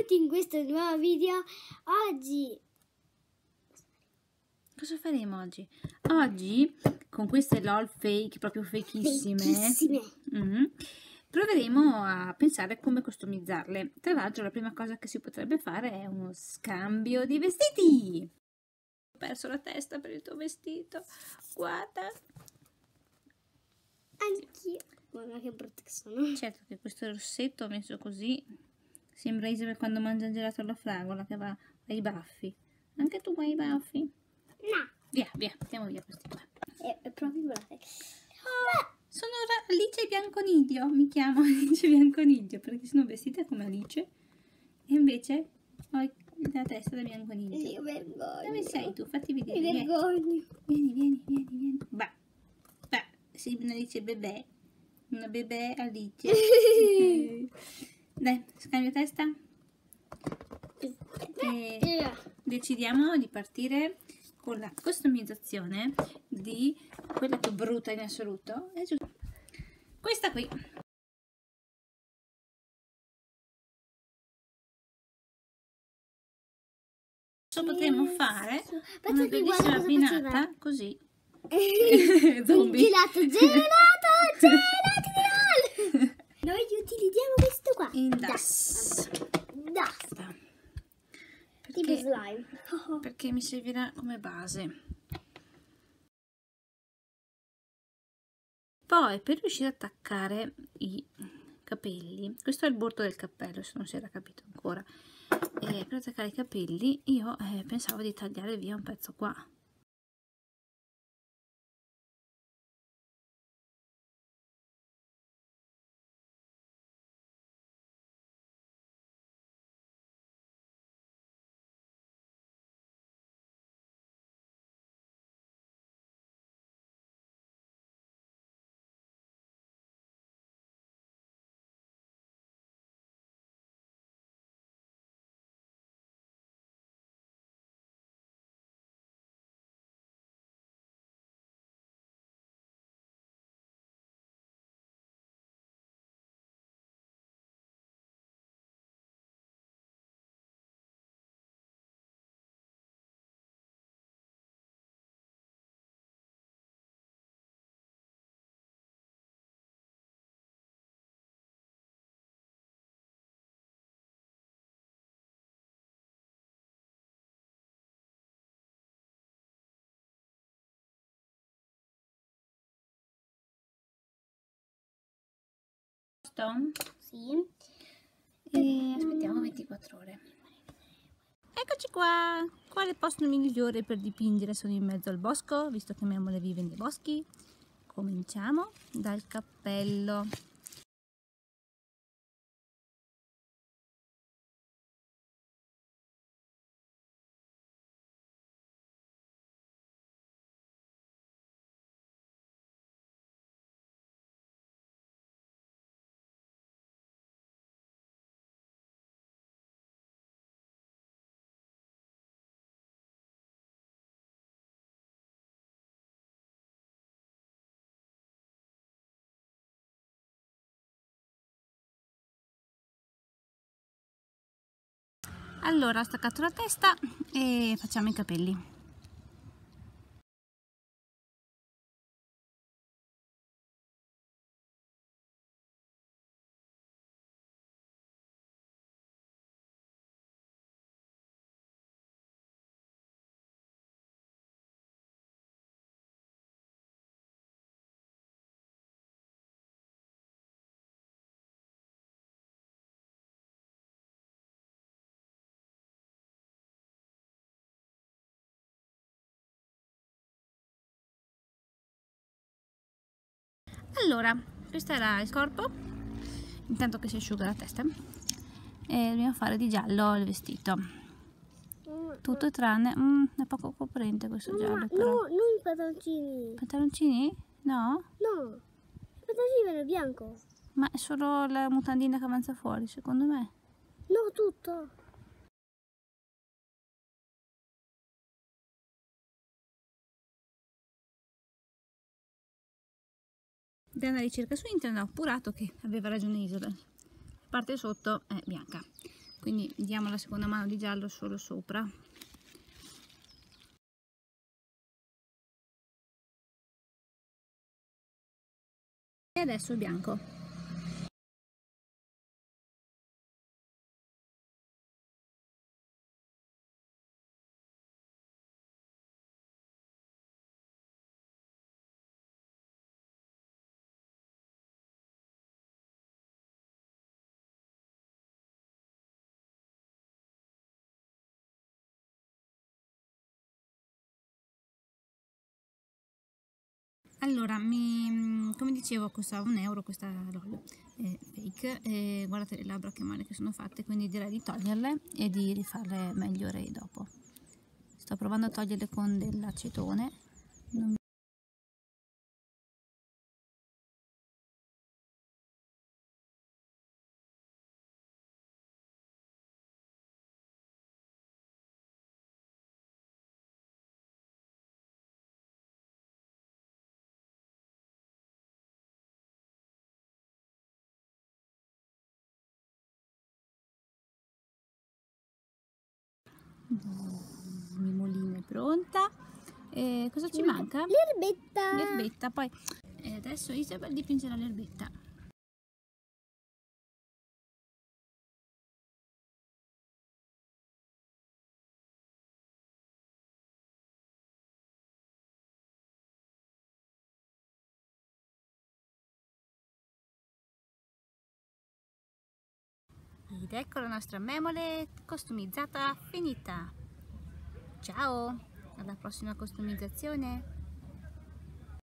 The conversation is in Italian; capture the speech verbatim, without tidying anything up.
benvenuti in questo nuovo video. Oggi cosa faremo oggi? Oggi con queste LOL fake, proprio fakissime, Fakissime. mm, proveremo a pensare come customizzarle. Tra l'altro la prima cosa che si potrebbe fare è uno scambio di vestiti. Ho perso la testa per il tuo vestito, guarda. anch'io. Guarda che brutta che sono. Certo che questo rossetto messo così sembra Isabel quando mangia il gelato alla fragola che va ai baffi. Anche tu hai i baffi? No. Via, via, andiamo via questi qua. È, è proprio brutta. Oh, sono Alice Bianconiglio, mi chiamo Alice Bianconiglio perché sono vestita come Alice e invece ho la testa da Bianconiglio. Io vergogno. Dove sei tu? Fatti vedere. Mi vergogno. Vieni, vieni, vieni, vieni. Va, va, sei una Alice bebè. Una bebè Alice. Dai, scambio testa. E decidiamo di partire con la customizzazione di quella più brutta in assoluto. È giusto. Questa qui. Potremmo fare una bellissima abbinata così. Zombie. Gelato, gelato, gelato. Noi utilizziamo questo qua. In das. Das. Tipo Perché, slime. perché mi servirà come base. Poi per riuscire ad attaccare i capelli, questo è il bordo del cappello se non si era capito ancora, e per attaccare i capelli io eh, pensavo di tagliare via un pezzo qua. Sì. E aspettiamo ventiquattro ore. Eccoci qua! Quale posto migliore per dipingere? Sono in mezzo al bosco, visto che mia amore vive nei boschi. Cominciamo dal cappello. Allora ho staccato la testa e facciamo i capelli. Allora, questo era il corpo, intanto che si asciuga la testa, e dobbiamo fare di giallo il vestito, tutto tranne, mm, è poco coprente questo giallo però. No, non i pantaloncini. Pantaloncini? No? No, i pantaloncini vanno bianco. Ma è solo la mutandina che avanza fuori, secondo me. No, tutto. Da una ricerca su internet ho appurato che aveva ragione Isabel. La parte sotto è bianca. quindi diamo la seconda mano di giallo solo sopra. E adesso il bianco. Allora, mi, come dicevo, costava un euro questa LOL eh, fake, e guardate le labbra che male che sono fatte, quindi direi di toglierle e di rifarle migliori dopo. Sto provando a toglierle con dell'acetone. Non mi... Mimolina è pronta. E cosa ci manca? L'erbetta. L'erbetta. Poi e adesso Isabel dipingerà l'erbetta. Ed ecco la nostra memole costumizzata finita. Ciao, alla prossima customizzazione.